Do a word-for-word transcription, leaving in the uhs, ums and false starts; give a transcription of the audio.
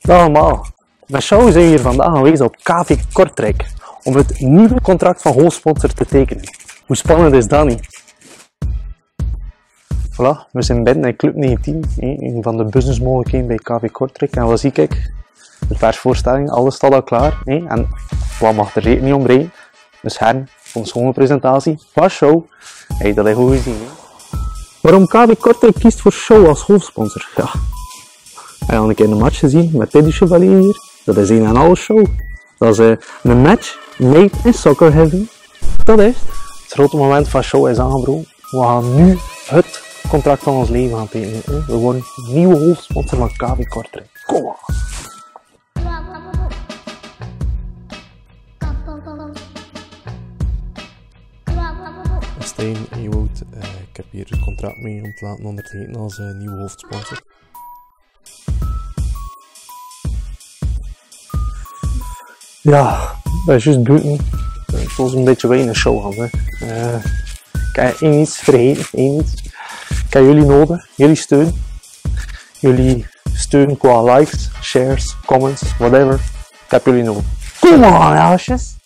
Dag allemaal. Met Show zijn we hier vandaag aanwezig op K V Kortrijk om het nieuwe contract van hoofdsponsor te tekenen. Hoe spannend is dat niet? Voilà, we zijn binnen in Club negentien, een van de businessmogelijkheden bij K V Kortrijk. En wat zie ik? De persvoorstelling, alles staat al klaar. En wat mag er zeker niet ontbreken? De scherm van de schone presentatie van Show. Hey, dat heb je goed gezien. He? Waarom K V Kortrijk kiest voor Show als hoofdsponsor? Ja. Heb je al een keer een match gezien met Teddy Chevalier hier? Dat is een en al Show. Dat is uh, een match made in soccer heaven. Dat is het. Het grote moment van Show is aangebroken. We gaan nu het contract van ons leven gaan tekenen. We worden nieuwe hoofdsponsor van K V Kortrijk. Kom maar. Stijn Ewout, uh, ik heb hier het contract mee om te laten ondertekenen als uh, nieuwe hoofdsponsor. Ja, dat is juist buiten. Het was een beetje weinig show gaan. Uh, ik heb één iets vergeten, één iets. Ik heb jullie nodig, jullie steun. Jullie steun qua likes, shares, comments, whatever. Ik heb jullie nodig. Kom maar, jasjes!